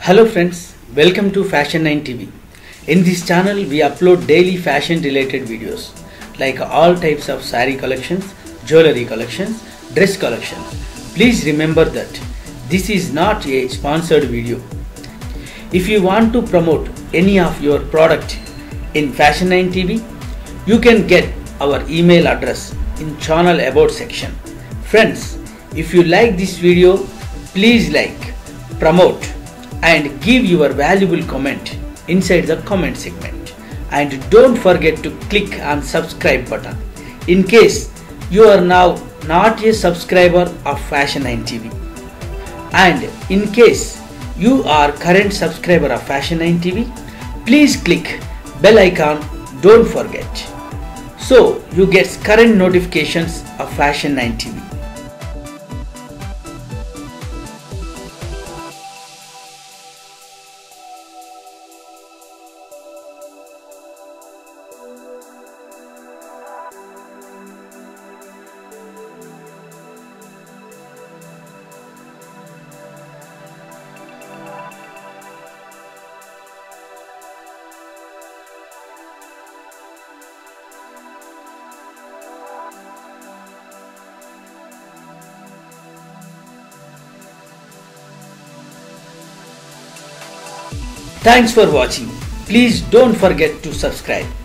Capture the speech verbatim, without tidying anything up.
Hello friends, welcome to fashion nine T V. In this channel we upload daily fashion related videos like all types of sari collections, jewelry collections, dress collections. Please remember that this is not a sponsored video. If you want to promote any of your product in fashion nine T V, you can get our email address in channel about section. Friends, if you like this video, please like, promote and give your valuable comment inside the comment segment, and don't forget to click on subscribe button in case you are now not a subscriber of fashion nine T V, and in case you are current subscriber of fashion nine T V, please click bell icon, don't forget, so you get current notifications of fashion nine T V. Thanks for watching. Please don't forget to subscribe.